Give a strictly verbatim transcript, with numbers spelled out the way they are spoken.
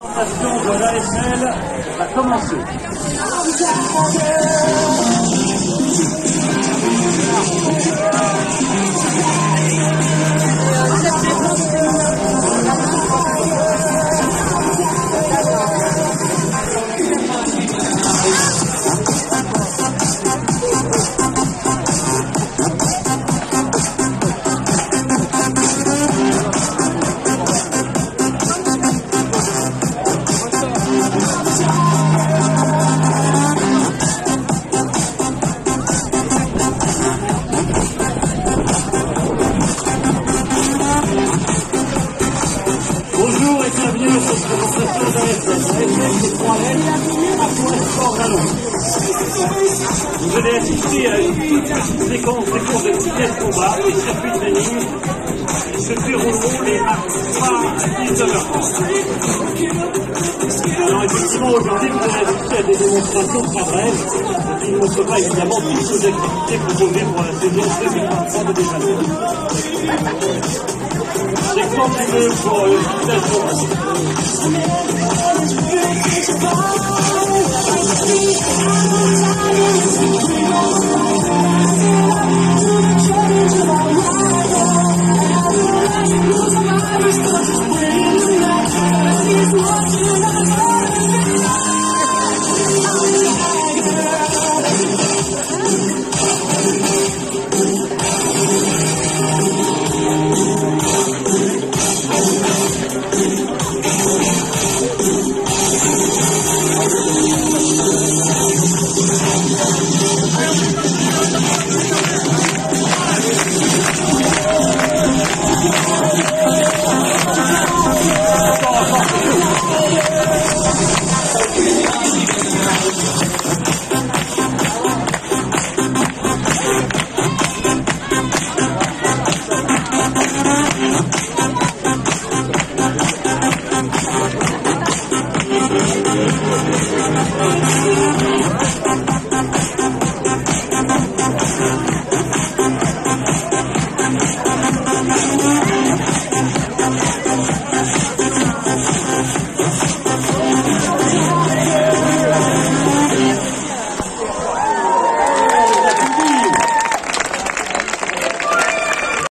La présentation de l'A S L va commencer. Bonjour et bienvenue à cette présentation d'A S L. L'A S L, c'est trois lettres, à point sport ballon. Vous allez assister à une toute petite séquence de cours de vitesse combat et circuit de training qui se dérouleront les mardis à dix-neuf heures trente. Alors effectivement, aujourd'hui, vous allez assister à des démonstrations très brèves qui ne montrent pas évidemment toutes les activités proposées pour la saison deux mille vingt-trois deux mille vingt-quatre. C'est quand tu veux pour euh, l'invitation. We'll be right back.